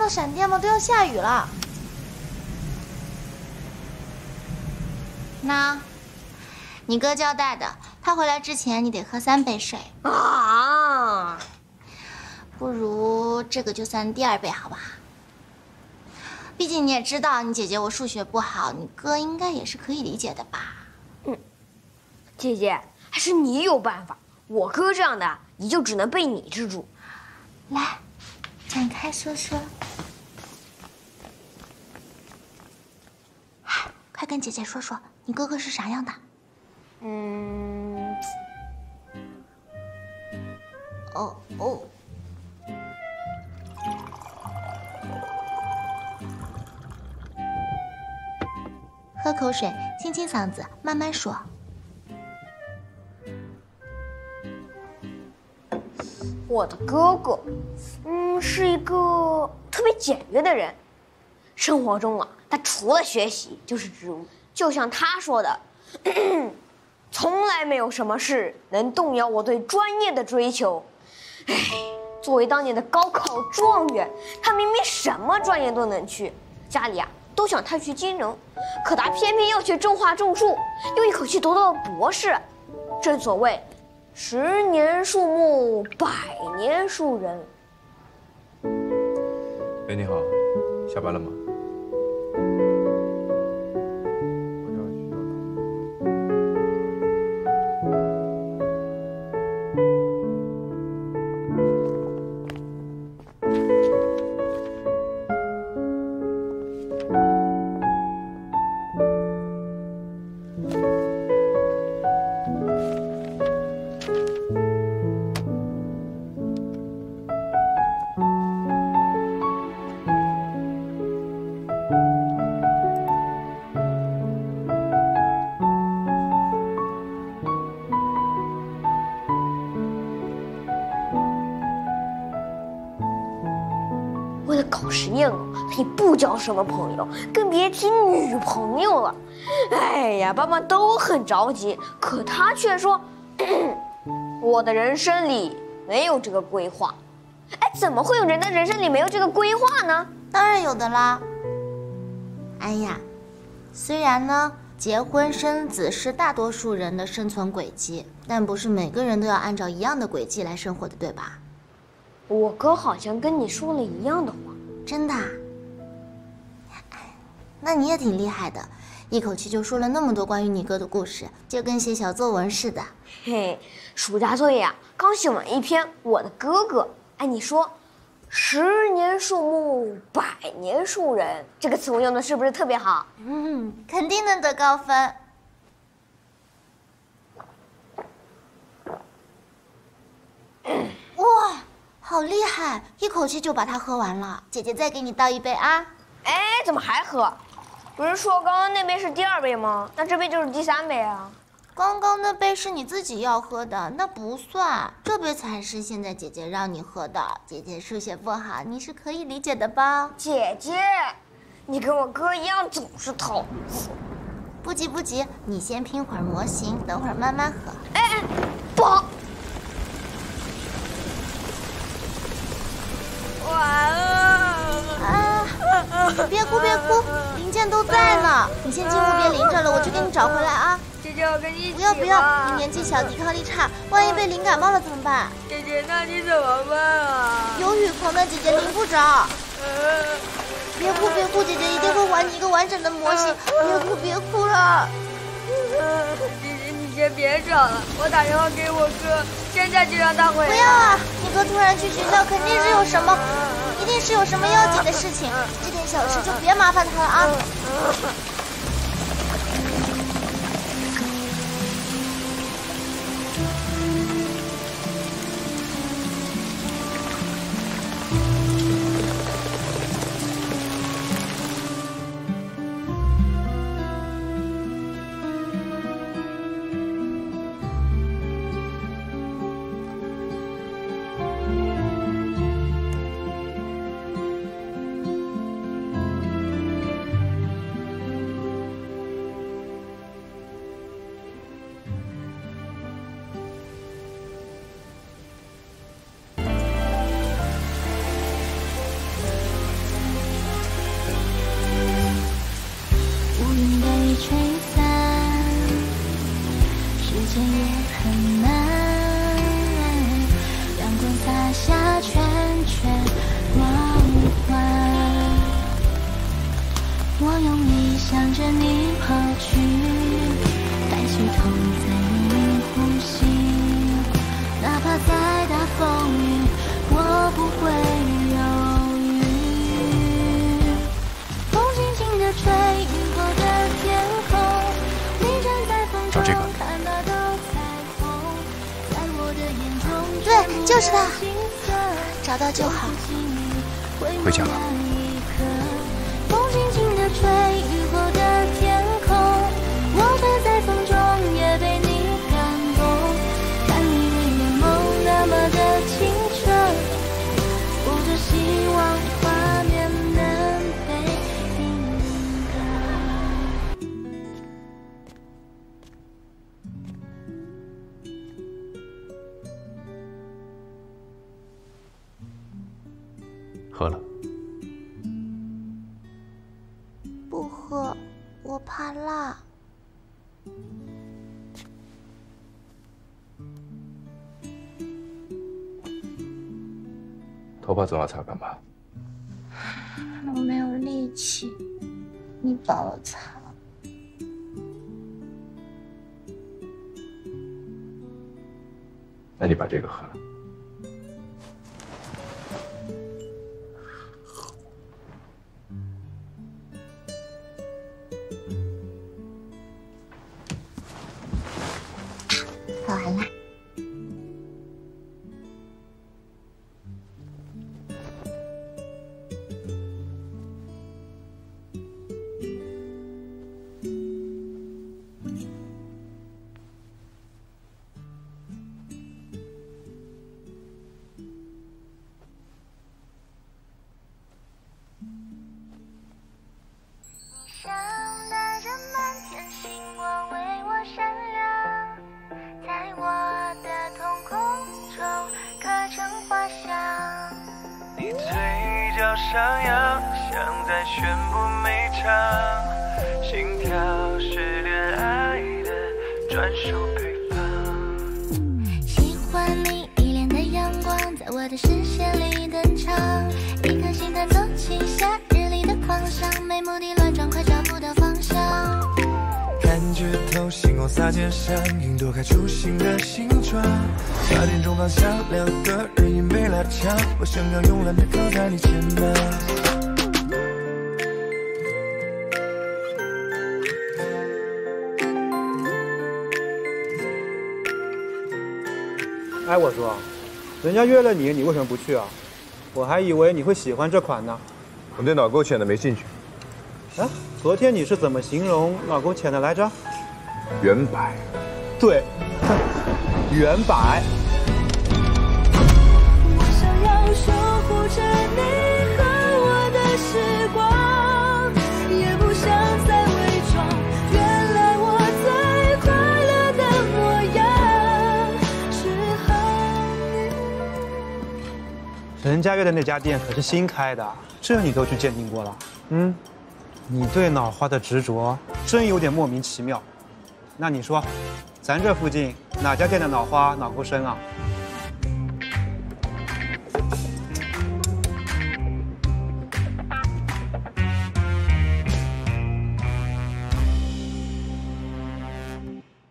到闪电吗？都要下雨了。那，你哥交代的，他回来之前你得喝3杯水啊。 不如这个就算第2杯，好吧？毕竟你也知道，你姐姐我数学不好，你哥应该也是可以理解的吧？ 姐姐，还是你有办法，我哥这样的也就只能被你治住。 来，展开说说。快跟姐姐说说，你哥哥是啥样的？哦。喝口水，清清嗓子，慢慢说。 我的哥哥，是一个特别简约的人。生活中啊，他除了学习就是植物，就像他说的，从来没有什么事能动摇我对专业的追求。唉，作为当年的高考状元，他明明什么专业都能去，家里啊都想他学金融，可他偏偏要学种花种树，又一口气读到了博士。正所谓，10年树木，100年树人。 哎，你好，下班了吗？ 为了搞实验他也不交什么朋友，更别提女朋友了。哎呀，爸妈都很着急，可他却说，我的人生里没有这个规划。哎，怎么会有人的人生里没有这个规划呢？ 当然有的啦。哎呀，虽然呢，结婚生子是大多数人的生存轨迹，但不是每个人都要按照一样的轨迹来生活的，对吧？ 我哥好像跟你说了一样的话。 真的啊？那你也挺厉害的，一口气就说了那么多关于你哥的故事，就跟写小作文似的。 嘿，暑假作业啊，刚写完一篇我的哥哥。哎，你说，10年树木，100年树人，这个词我用的是不是特别好？ 肯定能得高分。哇，好厉害，一口气就把它喝完了。姐姐再给你倒一杯啊。 哎，怎么还喝？不是说刚刚那杯是第2杯吗？那这杯就是第3杯啊。 刚刚那杯是你自己要喝的，那不算。这杯才是现在姐姐让你喝的。姐姐数学不好，你是可以理解的吧？ 姐姐，你跟我哥一样总是偷。 不急不急，你先拼会儿模型，等会儿慢慢喝。 哎，不好。完了！ 别哭别哭，零件都在呢。你先进屋别淋着了，我去给你找回来啊。 姐姐，我跟你一起。 不要不要，你年纪小，抵抗力差，万一被淋感冒了怎么办？ 姐姐，那你怎么办啊？ 有雨棚的，姐姐淋不着。别哭别哭，姐姐一定会还你一个完整的模型。别哭了。 姐姐，你先别找了，我打电话给我哥，现在就让他回来。 不要啊！你哥突然去学校，肯定是有什么，一定是有什么要紧的事情。这点小事就别麻烦他了啊。 就是他，找到就好。 回家吧。 风轻轻地吹，雨后的天空，我飞在风中，也被你感动。看你泪眼眸那么的清澈，我多希望画面能被定格。喝了。 不喝，我怕辣。 头发总要擦干吧。 我没有力气，你帮我擦。 那你把这个喝了。 喝完了。 想带着满天星光为我闪亮，在我的瞳孔中刻成花香。 你嘴角上扬，像在宣布每场心跳是恋爱的专属配方。 喜欢你一脸的阳光，在我的视线里登场，一颗心弹奏起夏日里的狂想，没目的乱撞，快找不到方向。 感觉透，星光洒肩上，云朵开出新的形状。8点钟方向，两个人影被拉长，我想要慵懒地靠在你肩膀。 哎，我说，人家约了你，你为什么不去啊？我还以为你会喜欢这款呢。 我对脑沟浅的没兴趣。 哎，昨天你是怎么形容脑沟浅的来着？ 圆白。 对，圆白。 我想要守护着你和我的时光，也不想再伪装。原来我最快乐的模样是和你。 人家约的那家店可是新开的，这你都去鉴定过了？你对脑花的执着真有点莫名其妙。那你说，咱这附近哪家店的脑花脑沟深啊？